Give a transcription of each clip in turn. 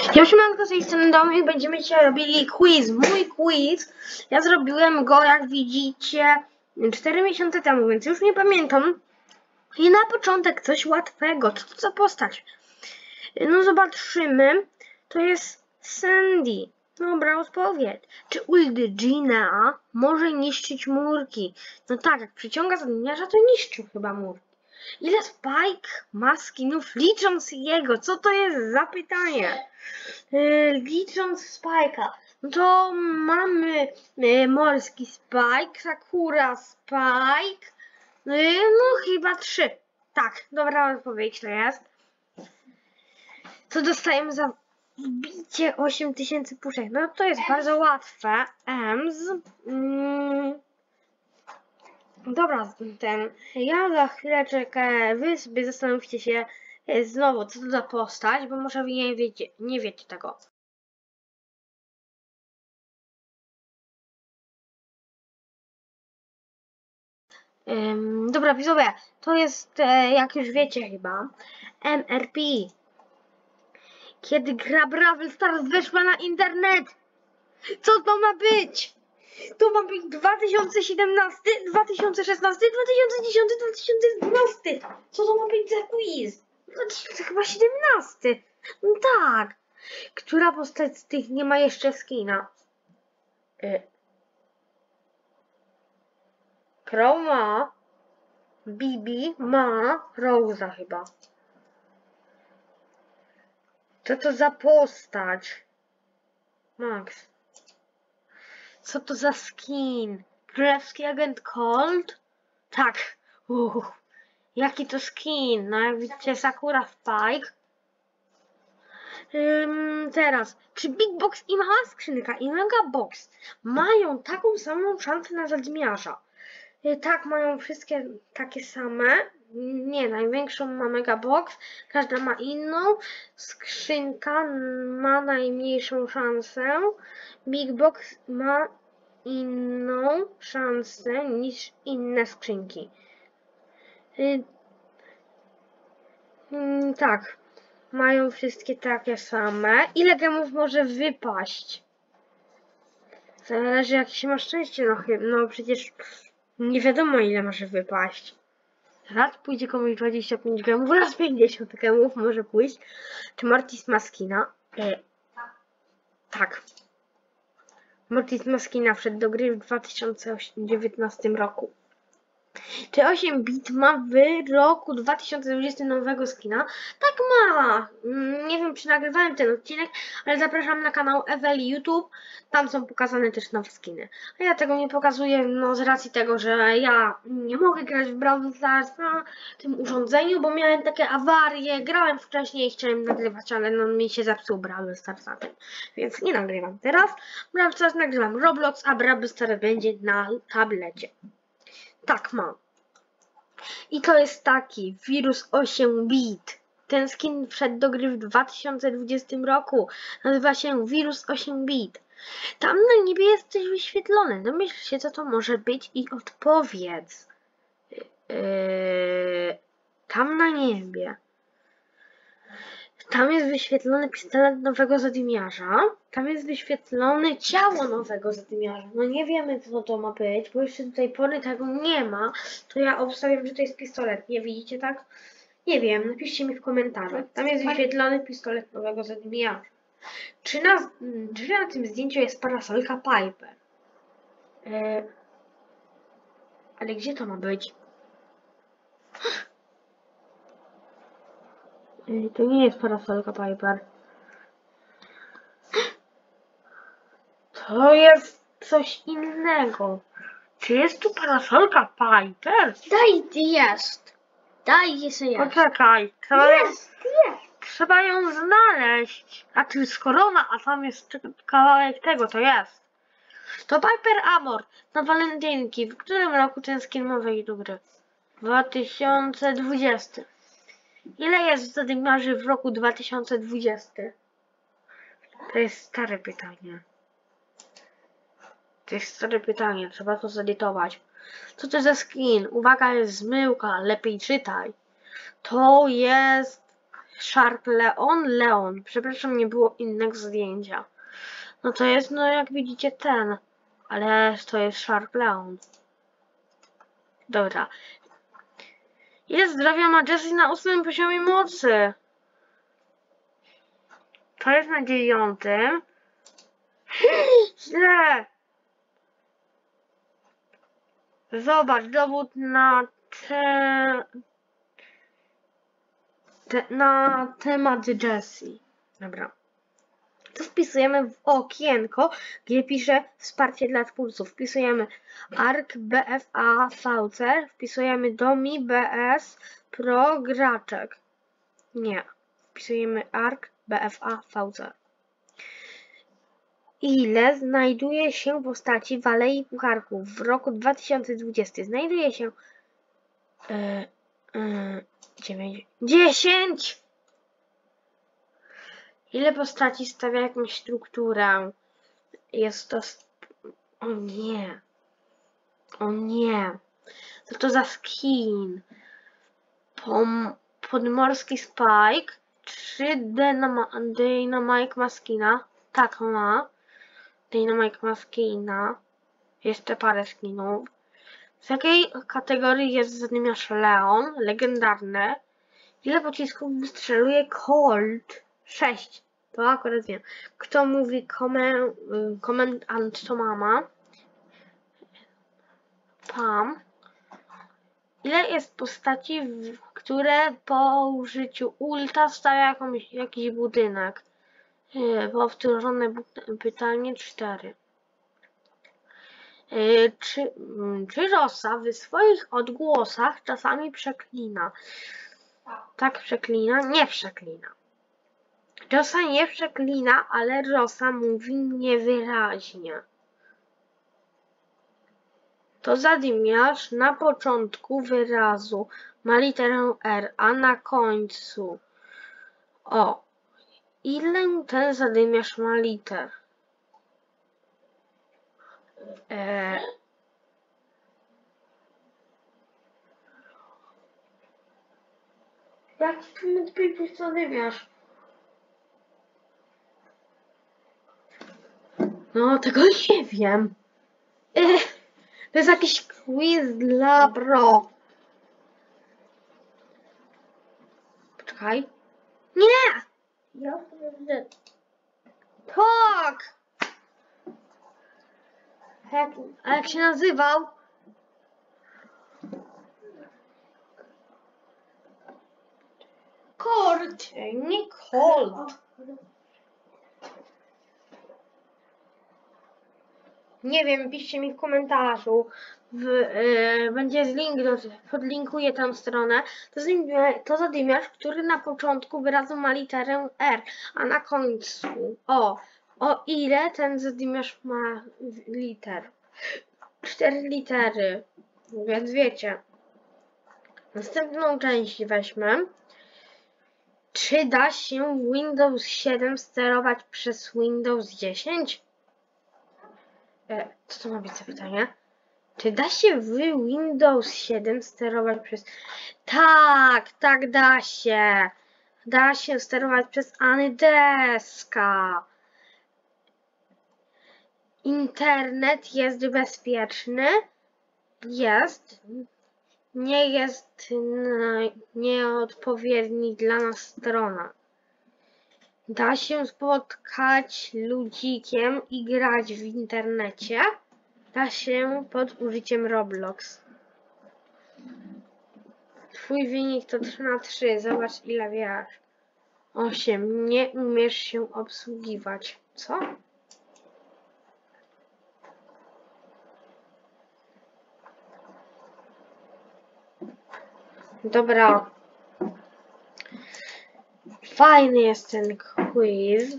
Ja siemanko, z tej strony Dominik, będziemy dzisiaj robili quiz, mój quiz. Ja zrobiłem go, jak widzicie, 4 miesiące temu, więc już nie pamiętam. I na początek coś łatwego. Co to za postać? No zobaczymy. To jest Sandy. Dobra, odpowiedź. Czy Uldygina może niszczyć murki? No tak, jak przyciąga zadaniarza, to niszczył chyba murki. Ile Spike ma skinów, licząc jego? Co to jest za pytanie? Licząc Spike'a. No to mamy morski Spike, Sakura Spike. No chyba 3. Tak, dobra odpowiedź to jest. Co dostajemy za wbicie 8000 puszek? No to jest bardzo łatwe. Ems. Dobra, ja za chwileczkę, wy sobie zastanówcie się znowu, co to za postać, bo może wy nie wiecie tego. Dobra, widzowie, to jest, jak już wiecie chyba, MRP. Kiedy gra Brawl Stars weszła na internet, co to ma być? To ma być 2017, 2016, 2010, 2012. Co to ma być za quiz? 2017. No tak. Która postać z tych nie ma jeszcze skina? Crow ma. Bibi ma. Rosa chyba. Co to za postać? Max. Co to za skin? Królewski agent Colt? Tak. Jaki to skin? No jak widzicie, Sakura Spike. Teraz, czy Big Box i mała skrzynka i Mega Box mają taką samą szansę na zadźmiarza? Tak, mają wszystkie takie same. Nie, największą ma Mega Box, każda ma inną. Skrzynka ma najmniejszą szansę. Big Box ma inną szansę niż inne skrzynki. Tak, mają wszystkie takie same. Ile gemów może wypaść? Zależy, jak się ma szczęście, no przecież nie wiadomo, ile może wypaść. Raz pójdzie komuś 25 gemów, raz 50 gemów może pójść. Czy Mortis ma skina? Tak. Mortis ma skina, wszedł do gry w 2019 roku. Czy 8-bit ma w roku 2020 nowego skina? Tak ma! Nie wiem, czy nagrywałem ten odcinek, ale zapraszam na kanał Eweli YouTube. Tam są pokazane też nowe skiny. A ja tego nie pokazuję, no z racji tego, że ja nie mogę grać w Brawl Stars na tym urządzeniu, bo miałem takie awarie. Grałem wcześniej i chciałem nagrywać, ale no mi się zepsuł Brawl Stars na tym. Więc nie nagrywam teraz. Brawl Stars nagrywam Roblox, a Brawl Stars będzie na tablecie. Tak mam. I to jest taki wirus 8-bit. Ten skin wszedł do gry w 2020 roku. Nazywa się wirus 8-bit. Tam na niebie jest coś wyświetlone. Domyśl się, co to może być i odpowiedz. Tam na niebie. Tam jest wyświetlony pistolet nowego zadymiarza. Tam jest wyświetlone ciało nowego zadymiarza. No nie wiemy, co to ma być, bo jeszcze do tej pory tego nie ma. To ja obstawiam, że to jest pistolet. Nie widzicie tak? Nie wiem, napiszcie mi w komentarzach. Tam jest wyświetlony pistolet nowego zadymiarza. Czy na tym zdjęciu jest parasolka Piper? Ale gdzie to ma być? To nie jest parasolka Piper. To jest coś innego. Czy jest tu parasolka Piper? Jest. Jest. Poczekaj. Trzeba ją znaleźć. A tu jest korona, a tam jest kawałek tego, to jest. To Piper Amor na walentynki. W którym roku ten skin ma wejść do gry? 2020. Ile jest zadymiarzy w roku 2020? To jest stare pytanie. Trzeba to zedytować. Co to za skin? Uwaga, jest zmyłka, lepiej czytaj. To jest Shark Leon? Leon. Przepraszam, nie było innego zdjęcia. No to jest, no jak widzicie, ten. Ale to jest Shark Leon. Dobra. Ile zdrowia ma Jessie na 8 poziomie mocy? To jest na 9. Źle! Zobacz, dowód na na temat Jessie. Dobra. Tu wpisujemy w okienko, gdzie pisze wsparcie dla twórców. Wpisujemy ARK BFA Voucher, wpisujemy Domi BS Pro Graczek. Nie. Wpisujemy ARK BFA Voucher. Ile znajduje się postaci w Alei Pucharków w roku 2020? Znajduje się 10! Ile postaci stawia jakąś strukturę? Jest to... O nie. O nie. Co to za skin? Podmorski Spike. 3 Dynamite ma skina. Tak ma. Dynamite ma skina. Jeszcze parę skinów. Z jakiej kategorii jest zadymiarz Leon? Legendarne. Ile pocisków wystrzeluje Colt? 6. To akurat wiem. Kto mówi komendant to mama? Pam. Ile jest postaci, które po użyciu ulta stawia jakiś budynek? Powtórzone pytanie 4. Czy Rosa w swoich odgłosach czasami przeklina? Tak przeklina? Nie przeklina. Rosa nie przeklina, ale Rosa mówi niewyraźnie. To zadymiarz na początku wyrazu ma literę R, a na końcu O. Ile ten zadymiarz ma liter? Jaki ty zadymiarz? No, tego nie wiem. To jest jakiś quiz dla pro. Poczekaj. Nie! Ja tak! A jak się nazywał? Colt, nie Colt. Nie wiem, piszcie mi w komentarzu. Będzie link, podlinkuję tę stronę. To zadymiarz, który na początku wyrazu ma literę R, a na końcu O ile ten zadymiarz ma liter? 4 litery. Więc wiecie. Następną część weźmy. Czy da się Windows 7 sterować przez Windows 10? Co to ma być za pytanie? Czy da się w Windows 7 sterować przez... Tak da się. Da się sterować przez AnyDeska. Internet jest bezpieczny? Jest. Nie jest nieodpowiedni dla nas strona. Da się spotkać ludzikiem i grać w internecie? Da się pod użyciem Roblox. Twój wynik to 3/3. Zobacz ile wiesz. 8. Nie umiesz się obsługiwać. Co? Dobra. Fajny jest ten quiz.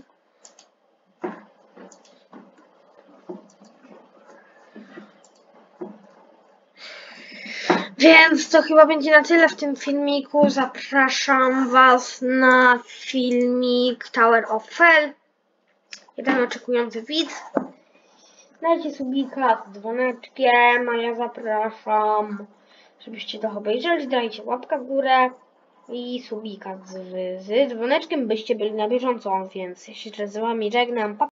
Więc to chyba będzie na tyle w tym filmiku. Zapraszam Was na filmik Tower of Hell. Jeden oczekujący widz. Dajcie subika z dzwoneczkiem, a ja zapraszam, żebyście to obejrzeli. Dajcie łapkę w górę. i subika z dzwoneczkiem, byście byli na bieżąco, więc ja się z wami żegnam. Pa.